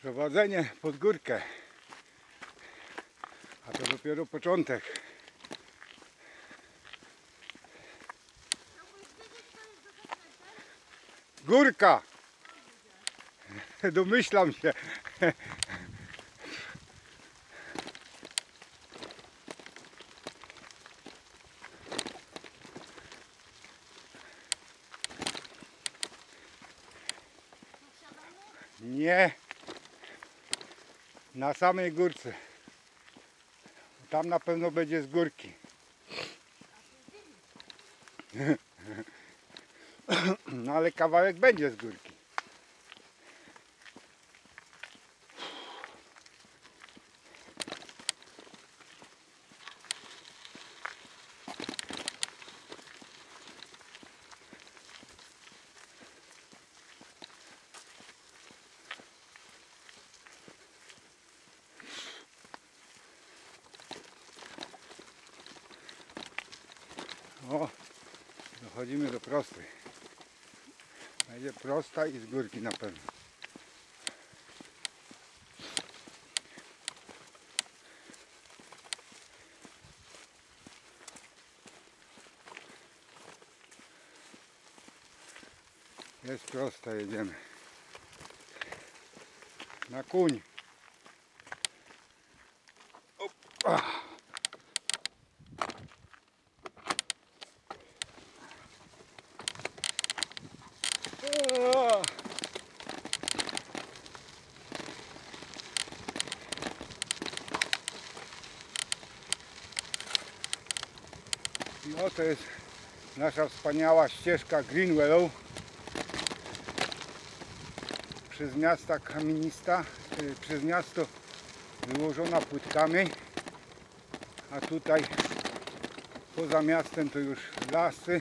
Prowadzenie pod górkę, a to dopiero początek. Górka! Domyślam się. Nie, na samej górce. Tam na pewno będzie z górki. No ale kawałek będzie z górki. O, dochodzimy do prostej. Będzie prosta i z górki na pewno. Jest prosta, jedziemy. Na kuń. Opa. No to jest nasza wspaniała ścieżka Green Velo przez miasta kamienista, przez miasto wyłożona płytkami, a tutaj poza miastem to już lasy.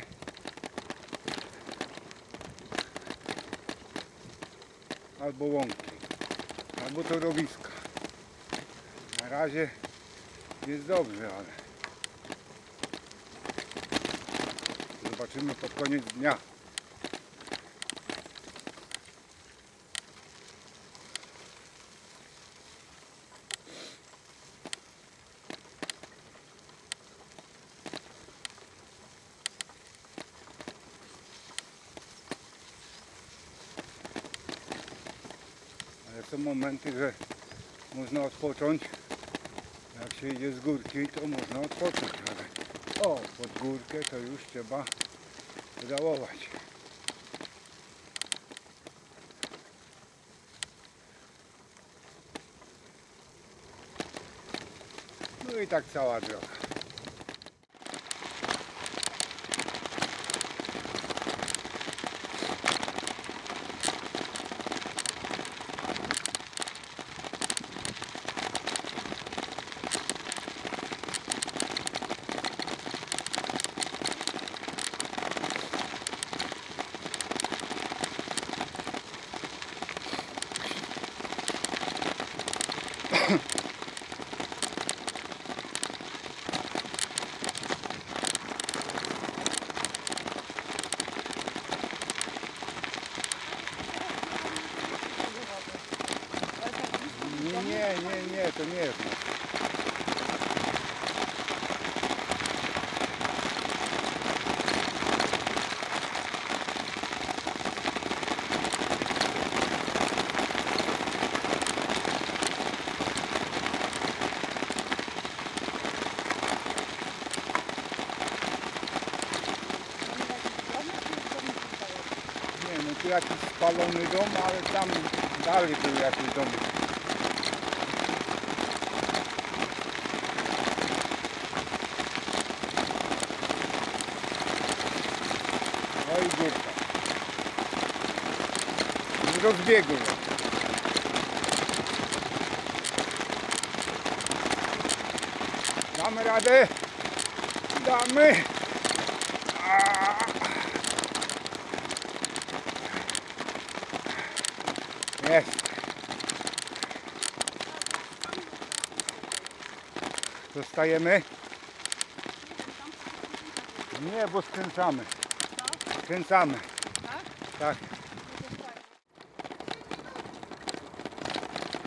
Albo łąki, albo torowiska. Na razie jest dobrze, ale zobaczymy pod koniec dnia. Ale są momenty, że można odpocząć. Jak się idzie z górki, to można odpocząć, ale pod górkę to już trzeba pedałować. No i tak cała droga. Nie, to nie jest nasz. Nie, no tu jakiś spalony dom, ale tam dalej był jakiś dom. No i górka. Z rozbiegu. Damy radę? Damy! Jest. Zostajemy? Nie, bo skręcamy. Skręcamy. Tak? Tak.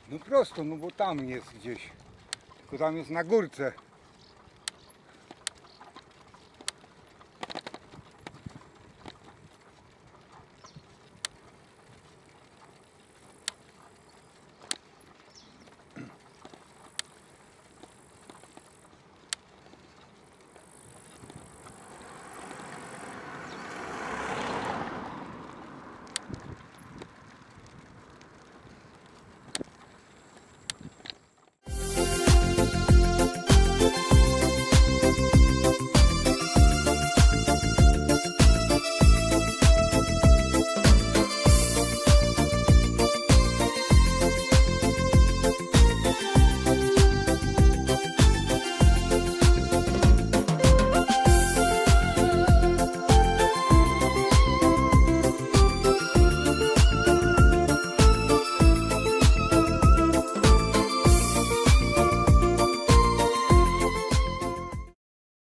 No prosto, no bo tam jest gdzieś. Tylko tam jest na górce.